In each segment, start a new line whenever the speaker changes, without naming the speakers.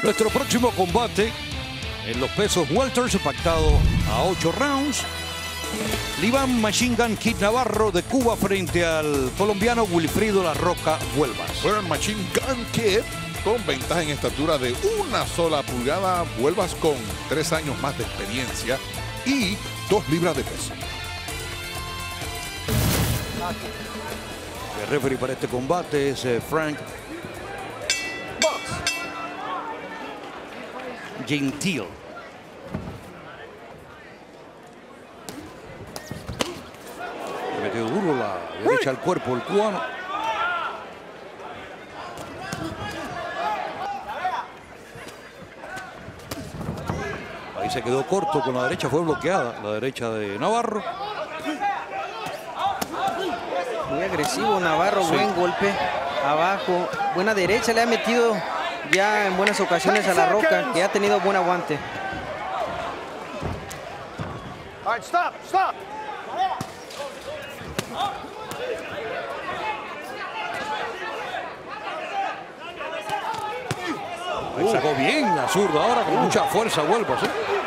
Nuestro próximo combate en los pesos welters, pactado a 8 rounds. Liban Machine Gun Kid Navarro de Cuba frente al colombiano Wilfrido La Roca Huelvas.
Bueno, el Machine Gun Kid con ventaja en estatura de 1 sola pulgada. Huelvas con 3 años más de experiencia y 2 libras de peso.
El referee para este combate es Frank Gentil. Le metió duro la derecha al cuerpo el cubano. Ahí se quedó corto con la derecha, fue bloqueada la derecha de Navarro.
Muy agresivo Navarro, sí. Buen golpe abajo, buena derecha, le ha metido ya en buenas ocasiones a La Roca, que ha tenido buen aguante.
Ahí sacó bien la zurda ahora con mucha fuerza Huelvas, ¿eh?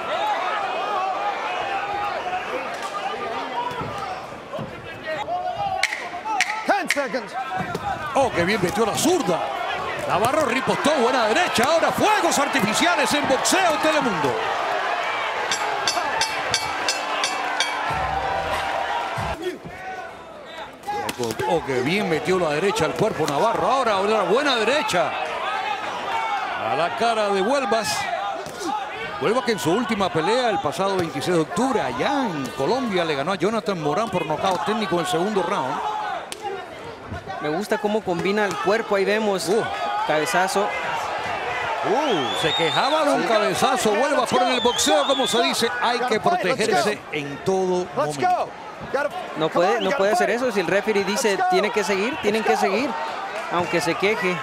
Oh, qué bien metió la zurda. Navarro ripostó, buena derecha. Ahora fuegos artificiales en boxeo Telemundo. Oh, qué bien metió la derecha al cuerpo Navarro. Ahora una buena derecha a la cara de Huelvas. Huelvas que en su última pelea el pasado 26 de octubre allá en Colombia le ganó a Jonathan Morán por nocaut técnico en el segundo round.
Me gusta cómo combina el cuerpo, ahí vemos cabezazo.
Se quejaba de un cabezazo Huelvas, pero en el boxeo, como se dice, hay que protegerse en todo momento.
No puede hacer eso. Si el referee dice tienen que seguir, aunque se queje.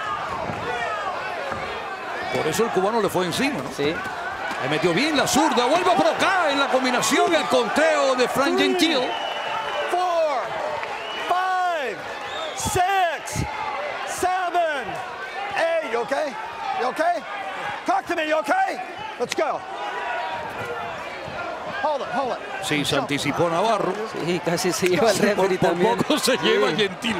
Por eso el cubano le fue encima, ¿no?
Sí.
Le metió bien la zurda, vuelve a provocar en la combinación el conteo de Frank Gentil.
6, 7, 8. You okay? You okay? Talk to me. You okay? Let's go. Hold it.
Sí, se anticipó Navarro.
Sí, casi se lleva el referee también.
Por poco se lleva Gentil.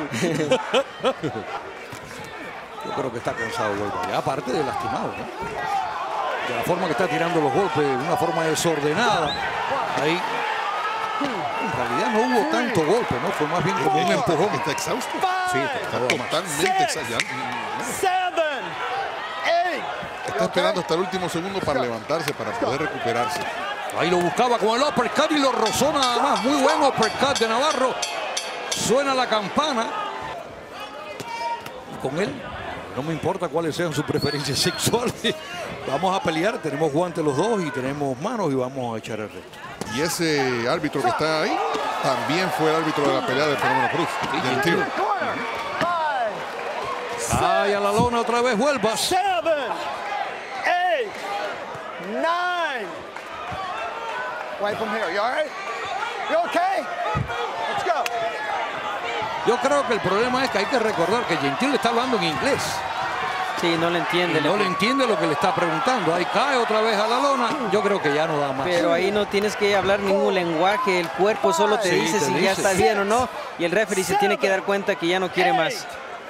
Yo creo que está cansado Huelvas, ya aparte de lastimado, ¿no? De la forma que está tirando los golpes, de una forma desordenada. Ahí. En realidad no hubo tanto golpe, ¿no? Fue más bien como un empujón.
Está exhausto.
Sí,
está totalmente exagerado. Está esperando hasta el último segundo para levantarse, para poder recuperarse.
Ahí lo buscaba con el uppercut y lo rozó nada más. Muy buen uppercut de Navarro. Suena la campana. Y con él, no me importa cuáles sean sus preferencias sexuales. Vamos a pelear, tenemos guantes los dos y tenemos manos y vamos a echar el resto.
Y ese árbitro que está ahí también fue el árbitro de la pelea del Fenómeno Cruz. Gentil.
Ay, a la lona otra vez Huelvas.
7, 8, 9. Right from here. You all right? You okay? Let's go.
Yo creo que el problema es que hay que recordar que Gentil le está hablando en inglés.
Sí, no le entiende.
No le entiende lo que le está preguntando. Ahí cae otra vez a la lona. Yo creo que ya no da más.
Pero ahí no tienes que hablar ningún lenguaje. El cuerpo solo te dice si ya está bien o no. Y el referee se tiene que dar cuenta que ya no quiere más.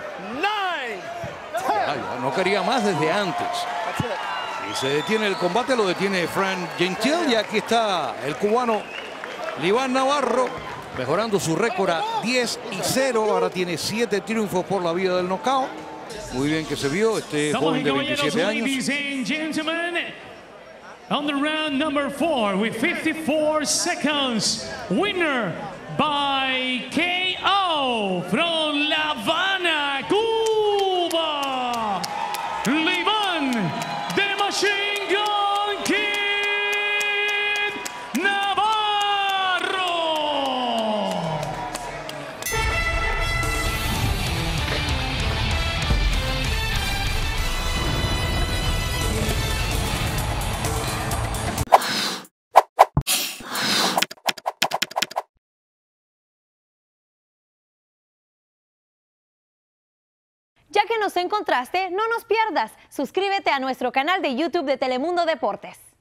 Ya no quería más desde antes. Y se detiene el combate, lo detiene Frank Gentil. Y aquí está el cubano Liban Navarro, mejorando su récord a 10-0. Ahora tiene 7 triunfos por la vía del knockout. Muy bien que se vio este joven de 27 años.
Ladies and gentlemen, on the round number 4 with 54 seconds, winner by KO from La Habana, Cuba, Liban the Machine Gun Kid Navarro.
Ya que nos encontraste, no nos pierdas. Suscríbete a nuestro canal de YouTube de Telemundo Deportes.